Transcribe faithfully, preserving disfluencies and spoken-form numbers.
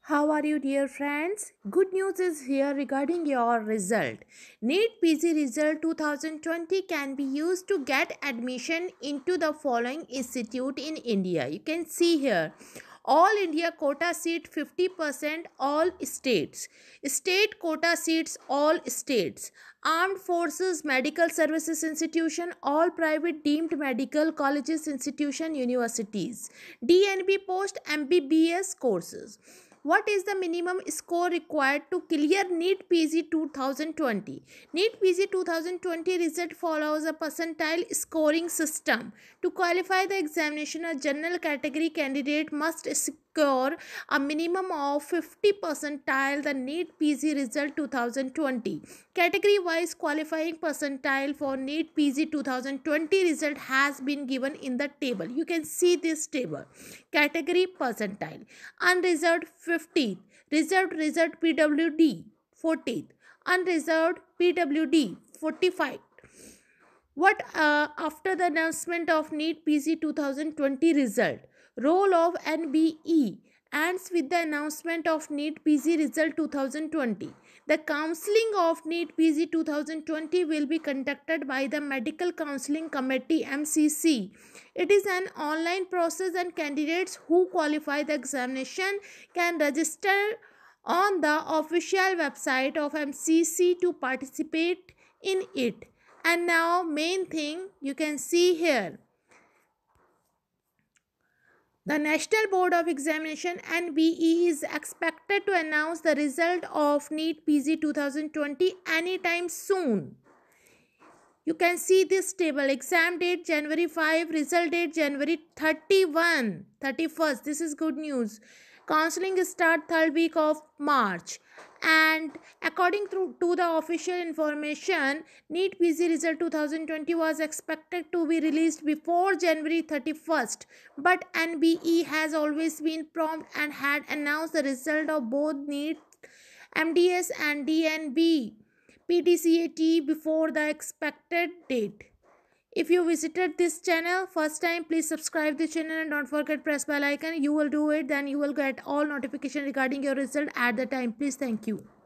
How are you, dear friends? Good news is here regarding your result. NEET P G result twenty twenty can be used to get admission into the following institute in India. You can see here all India quota seat fifty percent all states, state quota seats all states, armed forces medical services institution all private deemed medical colleges institution universities, D N B post M B B S courses. What is the minimum score required to clear NEET P G twenty twenty? NEET P G twenty twenty result follows a percentile scoring system. To qualify the examination, a general category candidate must score a minimum of fifty percentile the NEET P G result twenty twenty. Category wise qualifying percentile for NEET P G twenty twenty result has been given in the table. You can see this table. Category percentile: unreserved fifteenth, reserved reserved P W D fourteenth, unreserved P W D forty-five. What uh, after the announcement of NEET P G twenty twenty result, role of N B E ends with the announcement of NEET P G result twenty twenty. The counseling of NEET P G twenty twenty will be conducted by the Medical Counseling Committee M C C. It is an online process and candidates who qualify the examination can register on the official website of M C C to participate in it. And now main thing you can see here. The National Board of Examination N B E is expected to announce the result of NEET P G twenty twenty anytime soon. You can see this table. Exam date January fifth, result date January thirty-first. thirty-first. This is good news. Counseling start third week of March. And according to, to the official information, NEET P G result twenty twenty was expected to be released before January thirty-first. But N B E has always been prompt and had announced the result of both NEET, M D S and D N B P T C A T before the expected date. If you visited this channel first time, please subscribe the channel and don't forget press bell icon. You will do it, then you will get all notification regarding your result at the time. Please, thank you.